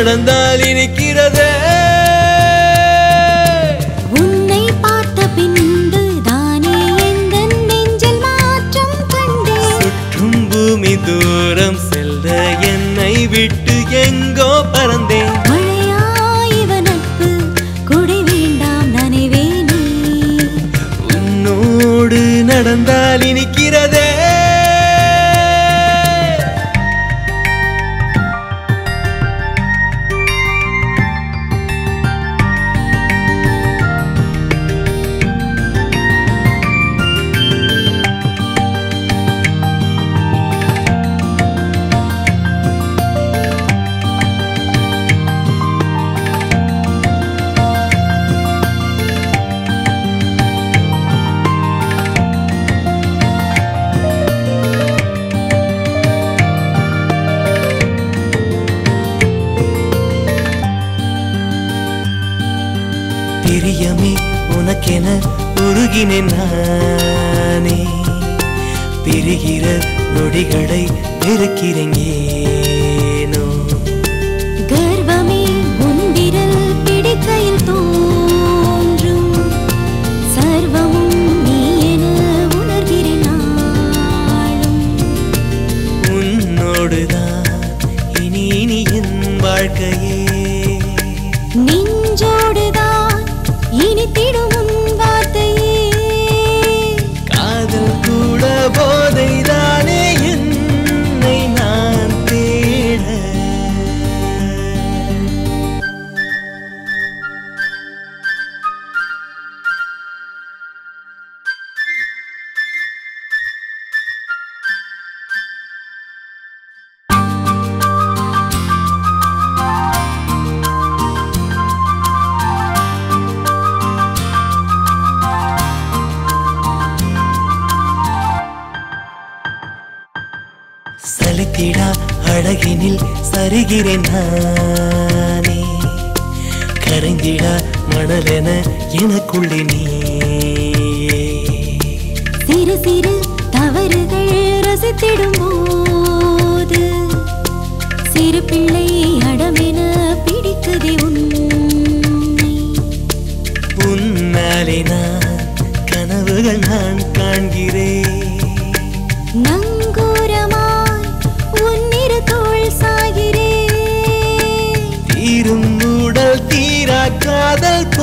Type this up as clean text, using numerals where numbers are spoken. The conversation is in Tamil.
நடந்தால் இனிக்கிறதே உன்னை பார்த்த பின்பு தானே எந்தன் நெஞ்சில் மாற்றம் கண்டேன் சுற்றும் பூமி தூரம் செல்ல என்னை விட்டு எங்கோ பறந்தேன் மழையாயிவ நட்பு கொடை வேண்டாம் நனைவேனே உன்னோடு நடந்தால் இனிக்கிறதே பிரியமே உனக்கென உருகினேன் நானே பிரிகிற நொடிகளை வெறுக்கிறேன் ஏனோ கர்வமே உன் விரல் பிடிக்கையில் தோன்றும் சர்வமும் நீ என உணர்கிறேன் நாளும் உன்னோடுதான் இனி இனி என் வாழ்க்கையே நெஞ்சோடுதான் இனித்திடும் உன் வார்த்தையே காதல் கூட போதைதானே என்னை நான் தேட சலித்திடா அழகினில் சரிகிறேன் நானே கரைந்திடா மணலென எனக்குள்ளே நீ சிறு சிறு தவறுகள் ரசித்திடும் போது சிறு பிள்ளை அடமென பிடிக்குதே உன்னை உன்னாலே நான் கனவுகள் நான் காண்கிறேன் நங்கூரமாய் உன்னிரு தோள் சாகிறேன் தீரும் உடல் தீரா காதல்